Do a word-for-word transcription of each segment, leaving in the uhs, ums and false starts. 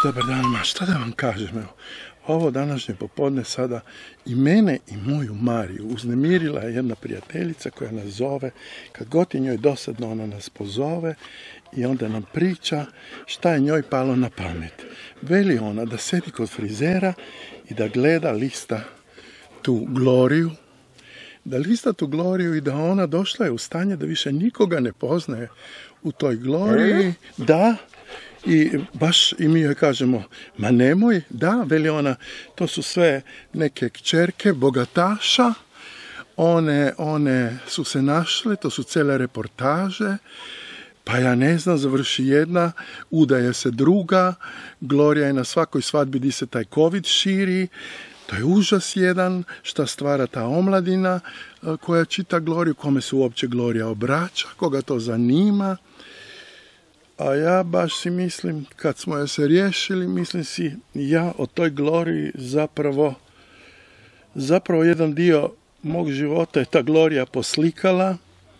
Dobar dan, ma šta da vam kažem, evo, ovo današnje popodne sada i mene i moju Mariju uznemirila je jedna prijateljica koja nas zove, kad god je njoj dosadno ona nas pozove i onda nam priča šta je njoj palo na pamet. Veli ona da sedi kod frizera i da gleda lista tu Gloriju, da lista tu Gloriju i da ona došla je u stanje da više nikoga ne poznaje u toj Gloriji, da. I baš i mi joj kažemo, ma nemoj, da, veli ona, to su sve neke kćerke bogataša, one, one su se našle, to su cele reportaže, pa ja ne znam, završi jedna, udaje se druga, Glorija je na svakoj svadbi di se taj COVID širi, to je užas jedan, šta stvara ta omladina koja čita Gloriju, kome se uopće Glorija obraća, koga to zanima. A ja baš si mislim, kad smo je se riješili, mislim si, ja o toj Gloriji zapravo, zapravo jedan dio mog života je ta Glorija poslikala,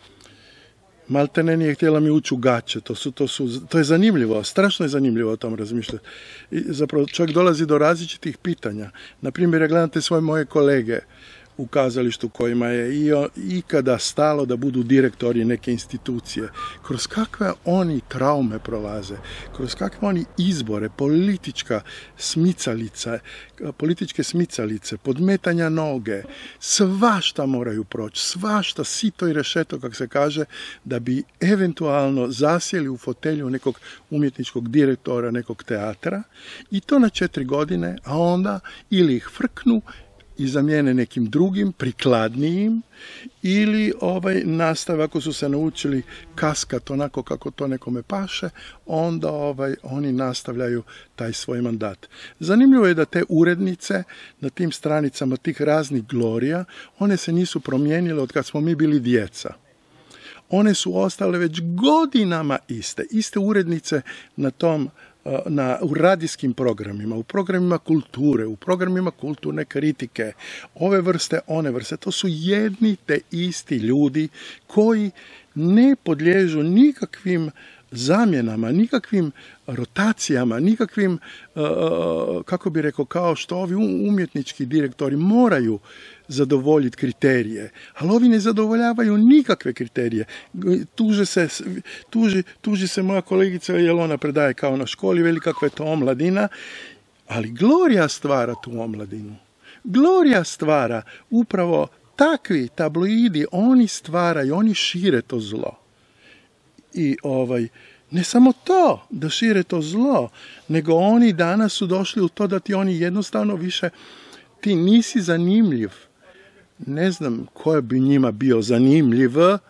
maltene nije htjela mi ući u gaće, to, su, to, su, to je zanimljivo, strašno je zanimljivo o tom razmišljati. I zapravo čovjek dolazi do različitih pitanja. Naprimjer, ja gledam te svoje moje kolege u kazalištu kojima je i ikada stalo da budu direktori neke institucije, kroz kakve oni traume prolaze, kroz kakve oni izbore, politička smicalica, političke smicalice, podmetanja noge, svašta moraju proći, svašta, sito i rešeto, kako se kaže, da bi eventualno zasjeli u fotelju nekog umjetničkog direktora, nekog teatra, i to na četiri godine, a onda ili ih frknu i zamijene nekim drugim, prikladnijim, ili ovaj, nastave, ako su se naučili kaskat onako kako to nekome paše, onda ovaj, oni nastavljaju taj svoj mandat. Zanimljivo je da te urednice na tim stranicama tih raznih Glorija, one se nisu promijenile od kad smo mi bili djeca. One su ostale već godinama iste, iste urednice na tom Na, u radijskim programima, u programima kulture, u programima kulturne kritike, ove vrste, one vrste, to su jedni te isti ljudi koji ne podliježu nikakvim zamjenama, nikakvim rotacijama, nikakvim, uh, kako bi rekao, kao što ovi umjetnički direktori moraju zadovoljiti kriterije, ali ovi ne zadovoljavaju nikakve kriterije. Tuže se, tuži, tuži se moja kolegica, jer ona predaje kao na školi, veli kakva je to omladina, ali Glorija stvara tu omladinu. Glorija stvara upravo takvi tabloidi, oni stvaraju, oni šire to zlo. I ovaj, ne samo to da šire to zlo, nego oni danas su došli u to da ti oni jednostavno više, ti nisi zanimljiv. Ne znam ko bi njima bio zanimljiv,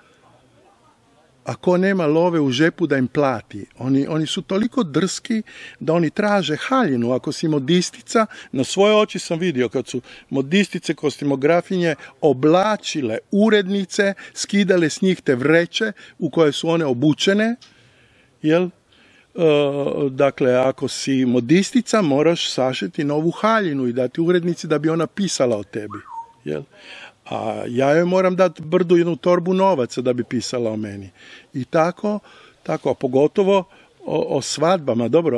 ako nema love u žepu da im plati. Oni, oni su toliko drski da oni traže haljinu. Ako si modistica, na svoje oči sam vidio kad su modistice, kostimografinje oblačile urednice, skidale s njih te vreće u koje su one obučene, jel? Uh, dakle, ako si modistica, moraš sašiti novu haljinu i dati urednici da bi ona pisala o tebi. Jel? A ja joj moram dati brdu jednu torbu novaca da bi pisala o meni. I tako, tako, a pogotovo o, o svadbama, dobro,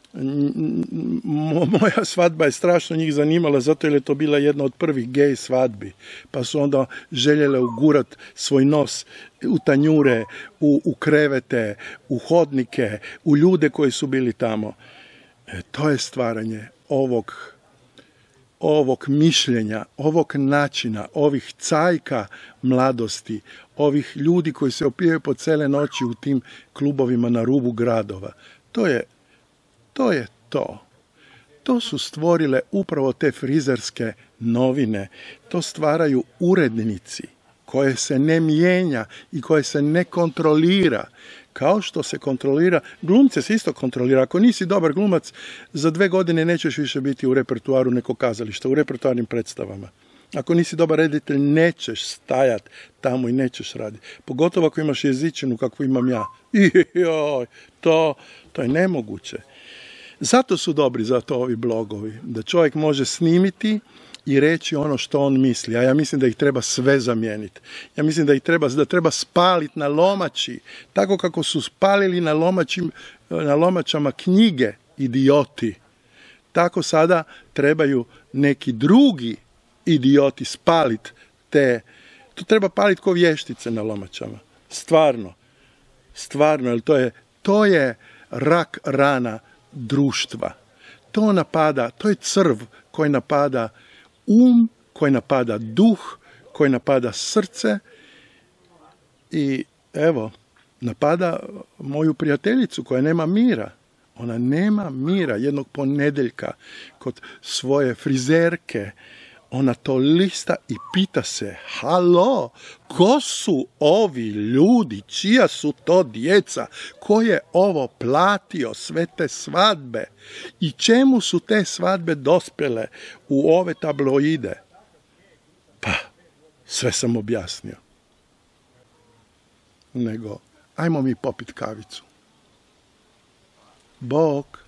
moja svadba je strašno njih zanimala, zato jer je to bila jedna od prvih gej svadbi, pa su onda željele ugurat svoj nos u tanjure, u, u krevete, u hodnike, u ljude koji su bili tamo. E, to je stvaranje ovog ovog mišljenja, ovog načina, ovih cajka mladosti, ovih ljudi koji se opijaju po cele noći u tim klubovima na rubu gradova. To je to. Je to. To su stvorile upravo te frizerske novine. To stvaraju urednici koje se ne mijenja i koje se ne kontrolira. Kao što se kontrolira, glumce se isto kontrolira. Ako nisi dobar glumac, za dve godine nećeš više biti u repertuaru nekog kazališta, u repertuarnim predstavama. Ako nisi dobar reditelj, nećeš stajati tamo i nećeš raditi. Pogotovo ako imaš jezičinu kakvu imam ja. I, joj, to, to je nemoguće. Zato su dobri zato ovi blogovi, da čovjek može snimiti i reći ono što on misli, a ja mislim da ih treba sve zamijeniti. Ja mislim da ih treba, da treba spaliti na lomači, tako kako su spalili na, lomačim, na lomačama knjige idioti. tako sada trebaju neki drugi idioti spalit te, to treba palit ko vještice na lomačama. Stvarno, stvarno, jer to je, to je rak rana društva. To napada, to je crv koji napada um, koji napada duh, koji napada srce i evo, napada moju prijateljicu koja nema mira. Ona nema mira. Jednog ponedjeljka kod svoje frizerke ona to lista i pita se, halo, ko su ovi ljudi, čija su to djeca, ko je ovo platio, sve te svadbe i čemu su te svadbe dospjele u ove tabloide? Pa, sve sam objasnio. Nego, ajmo mi popit kavicu. Bok.